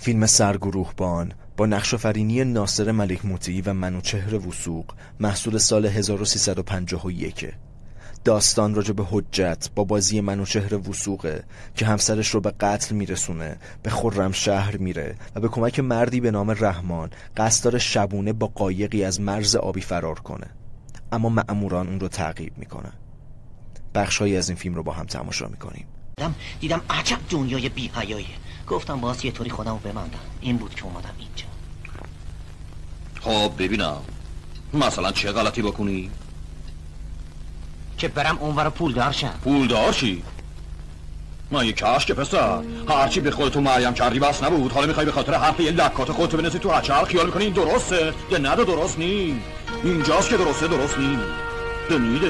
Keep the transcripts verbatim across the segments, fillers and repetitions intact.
فیلم سرگروهبان با نقش‌آفرینی ناصر ملک موطیی و منوچهر وثوق محصول سال هزار و سیصد و پنجاه و یک. داستان راجع به حجت با بازی منوچهر وثوقه که همسرش رو به قتل میرسونه، به خرمشهر میره و به کمک مردی به نام رحمان قصد داره شبونه با قایقی از مرز آبی فرار کنه، اما مأموران اون رو تعقیب میکنن. بخشایی از این فیلم رو با هم تماشا میکنیم. دیدم دیدم عجب دنیای بی حیاییه. گفتم باز یه طوری خودمو بمندم. این بود که اومدم اینجا. خب ببینم مثلا چه غلطی بکنی؟ که برم اونور پولدار شم. پولدار چی؟ من یه کاش که پسر هرچی به خودتو معیم کردی بس نبود. حالا میخوای به خاطر حرف یه لکات خودتو بنزی تو هچل خیال میکنی این درسته یا نه؟ درست نی. اینجاست که درسته درست نی. دمیده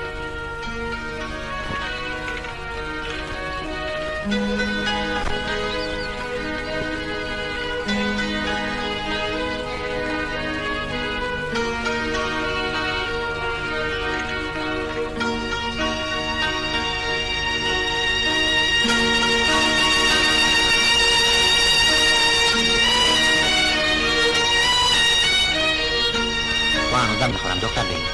میخورم دکتر بگیم.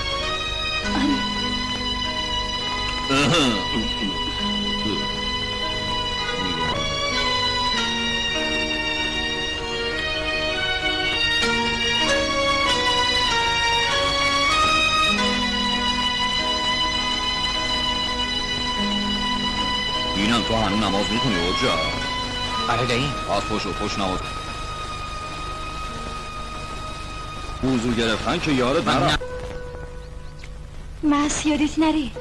اینم تو هنو نماز میکنی اوجا؟ آره دایی از پشت و پشت نماز وضو گرفتن که یارت نرم. مس یادت نری.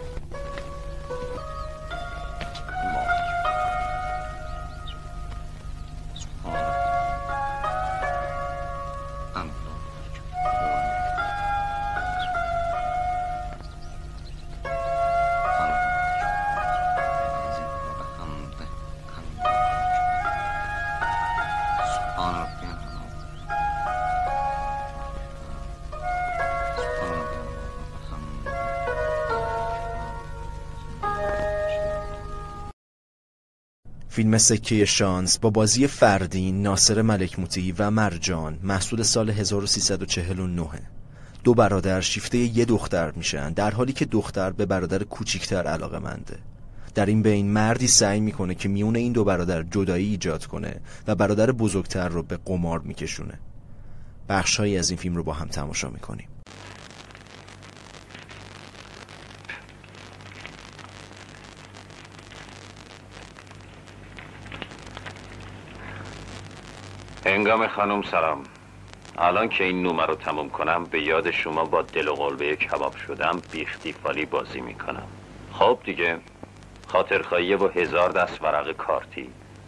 فیلم سکه شانس با بازی فردین، ناصر ملک موطیی و مرجان محصول سال هزار و سیصد و چهل و نه. دو برادر شیفته یه دختر میشن در حالی که دختر به برادر کوچیکتر علاقه‌منده. در این بین مردی سعی میکنه که میون این دو برادر جدایی ایجاد کنه و برادر بزرگتر رو به قمار میکشونه. بخشهایی از این فیلم رو با هم تماشا میکنیم. هنگام خانم سلام. الان که این نومه رو تموم کنم به یاد شما با دل و قلبه کباب شدم بیختیفالی بازی میکنم. خب دیگه خاطرخواهی و هزار دست ورق کارتی.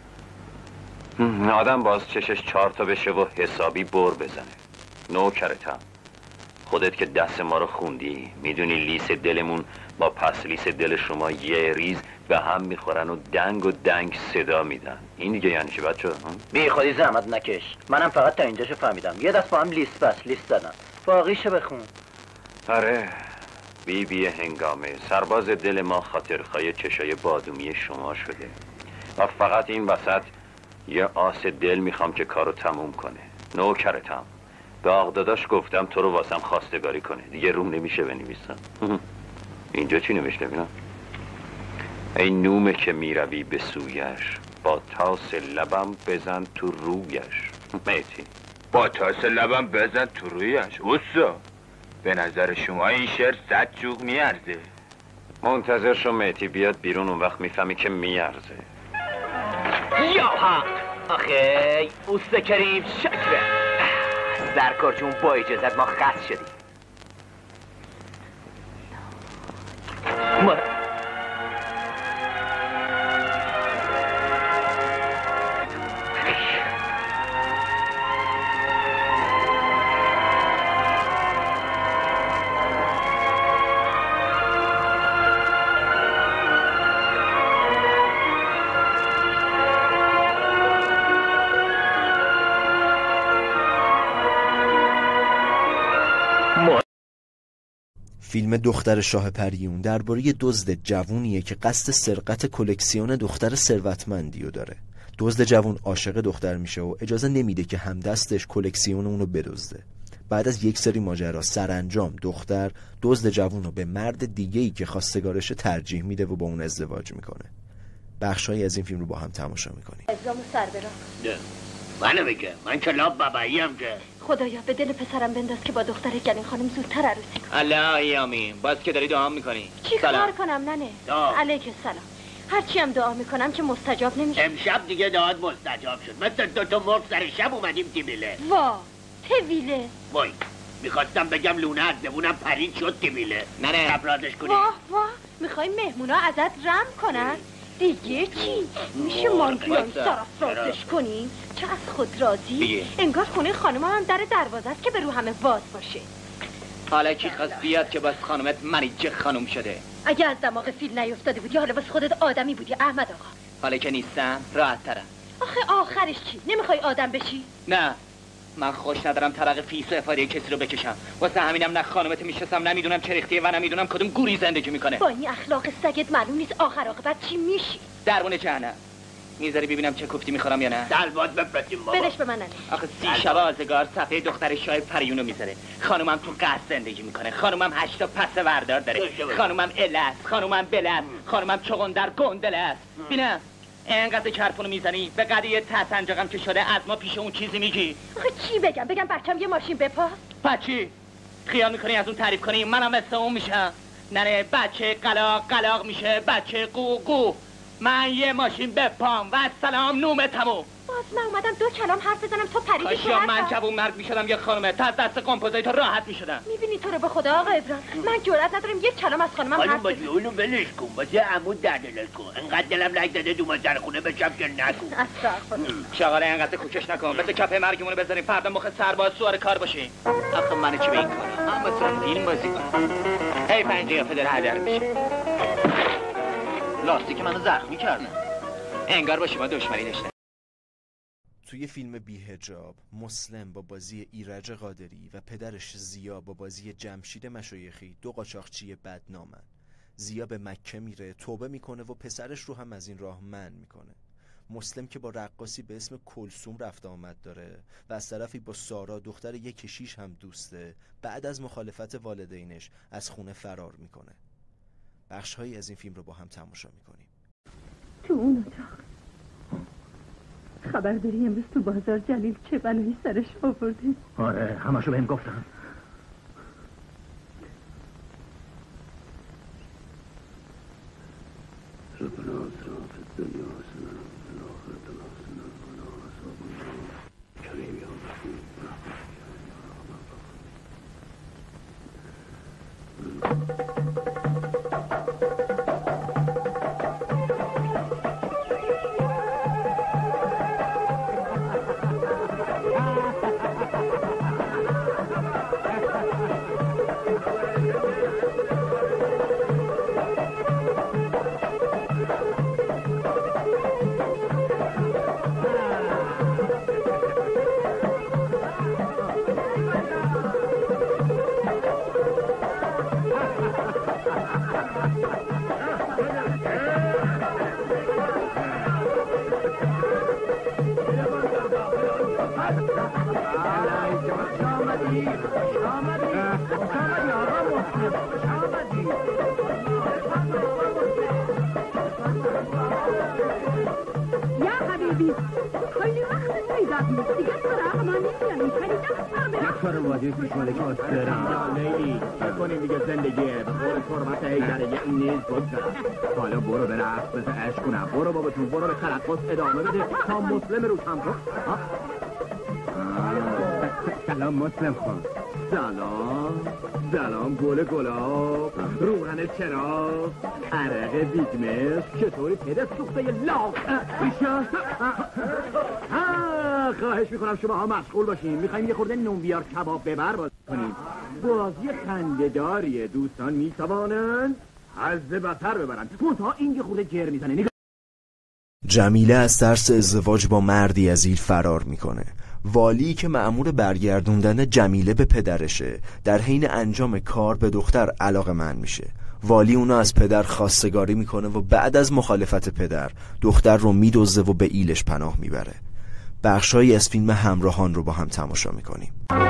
آدم باز چشش چهار تا بشه و حسابی بر بزنه. نوکرتم. خودت که دست ما رو خوندی میدونی لیس دلمون با پس لیس دل شما یه ریز به هم میخورن و دنگ و دنگ صدا میدن. این دیگه یعنی چی بچه؟ بی خودی زحمت نکش. منم فقط تا اینجاشو فهمیدم. یه دست با هم لیست بس لیست زدن. باقیشو بخون. آره بی بی هنگامه سرباز دل ما خاطرخواه چشای بادومی شما شده و فقط این وسط یه آس دل میخوام که کارو تموم کنه. نوکرتم. به آقداداش گفتم تو رو واسم خواستگاری کنه. دیگه روم نمیشه بنویسم. اینجا چی نوشته بینم؟ ای نومه که میروی به سویش با تاس لبم بزن تو رویش. میتی با تاس لبم بزن تو رویش. اوسا به نظر شما این شعر صد جوق میارزه؟ منتظر شو میتی بیاد بیرون اون وقت میفهمی که میارزه. یا حق آخه اوستا کریم شکره سرکار جون با اجازت ما خط شدیم. ما فیلم دختر شاه پریون درباره دزد جوونیه که قصد سرقت کلکسیون دختر ثروتمندیو داره. دزد جوان عاشق دختر میشه و اجازه نمیده که همدستش کلکسیون اونو بدزده. بعد از یک سری ماجرا سرانجام دختر دزد جوون رو به مرد دیگه‌ای که خواستگارشه ترجیح میده و با اون ازدواج میکنه. بخشایی از این فیلم رو با هم تماشا میکنیم. ازامو سر برا. منو بگه، من که لاب باباییم که. خدایا به دل پسرم بنداز که با دختر گلین خانم زودتر عروسی کنه. الله آمین. باز که داری دعا میکنی. چی کار کنم ننه؟ دعا. علیک السلام. هرچی هم دعا میکنم که مستجاب نمیشه. امشب دیگه دعات مستجاب شد. مثل دو تا مرغ سر شب اومدیم تیبیله. وا تویله. وای میخواستم بگم لونه از زبونم پرید شد تیبیله. نه تبرادش کنی. واه واه میخوای مهمونا ازت رم کنن؟ دیگه چی؟ میشه مانگیان سرافرازش کنیم؟ چه از خود راضی؟ انگار خونه خانم هم در دروازه است که به رو همه باز باشه. حالا کی خواست بیاد که باز خانومت منیجه خانوم شده؟ اگه از دماغ فیل نیفتاده بودی حالا باز خودت آدمی بودی احمد آقا. حالا که نیستم راحت ترم. آخه آخرش چی؟ نمیخوای آدم بشی؟ نه من خوش ندارم طرق فیس و افاده کسی رو بکشم. واسه همینم نه خانومت میشناسم، نمیدونم چه ریختیه و نمیدونم کدوم گوری زندگی میکنه. با این اخلاق سگت معلوم نیست آخر عاقبت چی میشی. درمون جهنم. میذاری ببینم چه کوفتی میخورم یا نه؟ دلواد بپرسیم بابا. بدش به من ننه. آخه سی شب آزگار صفحه دختر شاه پریونو میذاره. خانومم تو قصد زندگی میکنه. خانومم هشتا پس وردار داره. خانومم الاس، خانومم بلس، خانومم چغندر گندل است. ببینم اینقدر چرفونو میزنی به قضیه تسنجاقم که شده از ما پیش اون چیزی میگی. آخه چی بگم؟ بگم بچم یه ماشین بپا؟ بچی خیال میکنی از اون تعریف کنی منم مثل اون میشم؟ نه بچه قلاق قلاق میشه، بچه قو قو. من یه ماشین بپام و سلام نومه تموم. باز من اومدم دو کلام حرف بزنم تو پریدی کاش یا من جوون مرد میشدم یا خانمه تا از دست کمپوزیتور راحت میشدم. میبینی تو رو به خدا آقا ابراهیم من جرئت ندارم یک کلام از خانمم حرف بزنم. خانم اونو ولش کن واسه عمود دردلش کن. انقدر دلم لگ داده دو مزر خونه بشم که نکن. استغفرالله. شغاله انقدر کوشش نکن. بذار کف مرگمونو بزنیم فردا مخ سرباز سوار کار باشیم. آخه من چی به این کارم؟ هم مثلا فیلم بازی کنم. هی پنجه پدر هدر میشه. لاستیک منو زخمی کردن. انگار با شما دشمنی داشتن. توی فیلم بی‌حجاب مسلم با بازی ایرج قادری و پدرش زیا با بازی جمشید مشایخی دو قاچاقچی بدنامن. زیا به مکه میره، توبه میکنه و پسرش رو هم از این راه منع میکنه. مسلم که با رقاصی به اسم کلثوم رفت آمد داره و از طرفی با سارا دختر یک کشیش هم دوسته، بعد از مخالفت والدینش از خونه فرار میکنه. بخش‌هایی از این فیلم رو با هم تماشا میکنیم. تو اون اتاق خبر داری امروز تو بازار جلیل چه بلایی سرش آورده؟ آره همشو بهم گفتن. حالا برو به رقص بزن عشق کنم. برو بابتون برو به ترقص ادامه بده تا مسلم رو کم کن. سلام مسلم خان. سلام سلام گل گلاب روغن چراغ عرق بیگمش چطوری پدر سوخته لاغ ایشا. خواهش میکنم شما ها مشغول باشین. میخواییم یه خورده نون بیار کباب ببر باز کنیم. بازی خنده‌داری دوستان میتوانند حظ بسر ببرن. منتها این یه خورده جر میزنه. نگاه جمیله از ترس ازدواج با مردی عزیز فرار میکنه. والی که مأمور برگردوندن جمیله به پدرشه در حین انجام کار به دختر علاقه‌مند میشه. والی اونو از پدر خواستگاری میکنه و بعد از مخالفت پدر دختر رو میدزده و به ایلش پناه میبره. بخشایی از فیلم همراهان رو با هم تماشا میکنیم.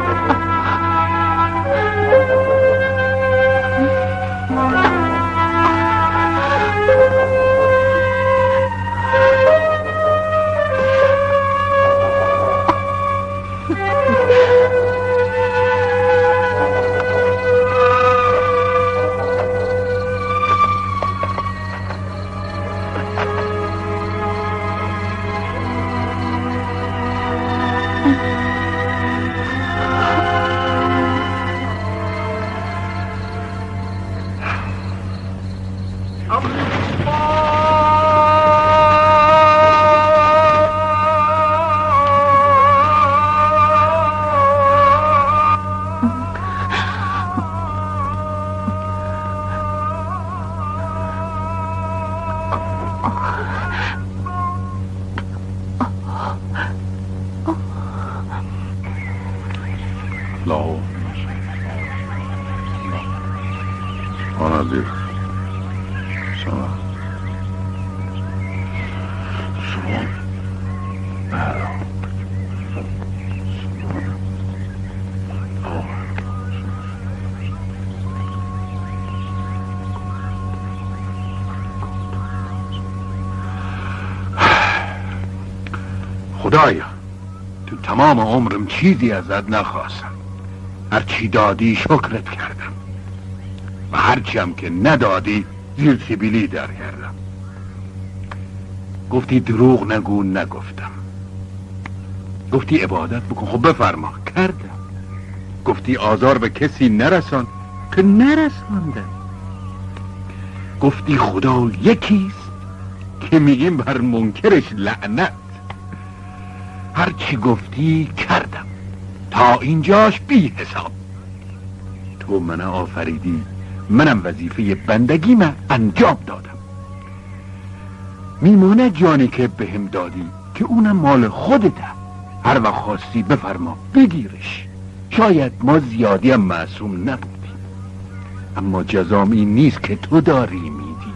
خدایا تو تمام عمرم چیزی ازت نخواستم، هرچی دادی شکرت کردم و هرچی هم که ندادی زیر سیبیلی در کردم. گفتی دروغ نگو، نگفتم. گفتی عبادت بکن، خب بفرما، کردم. گفتی آزار به کسی نرسان، که نرساندم. گفتی خدا یکیست که میگیم بر منکرش لعنت. هرچی گفتی کردم تا اینجاش بی حساب. تو من آفریدی، منم وظیفه بندگی من انجام دادم. میمونه جانی که بهم دادی که اونم مال خودته، هر وقت خواستی بفرما بگیرش. شاید ما زیادی هم معصوم نبودیم، اما جزام این نیست که تو داری میدی.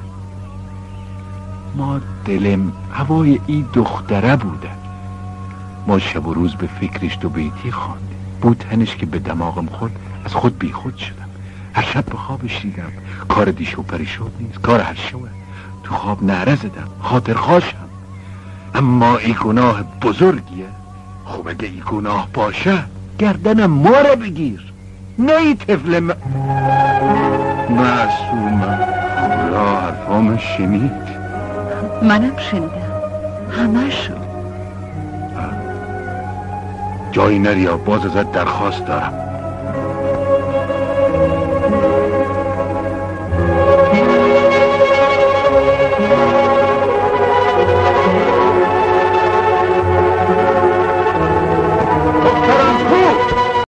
ما دلم هوای این دختره بوده، ما شب و روز به فکرش تو بیتی خواندیم. بود تنش که به دماغم خود از خود بی خود شدم. هر شب به خوابش دیدم، کار دیشو پریشون نیست، کار هر شوه. تو خواب نعره زدم، خاطر خواشم. اما ای گناه بزرگیه. خب اگه ای گناه باشه گردنم ماره بگیر، نه ای طفل م... معصومم. خدا حرفام شنید؟ منم شنیدم، همه شد. جایی نریا، باز ازت درخواست دارم.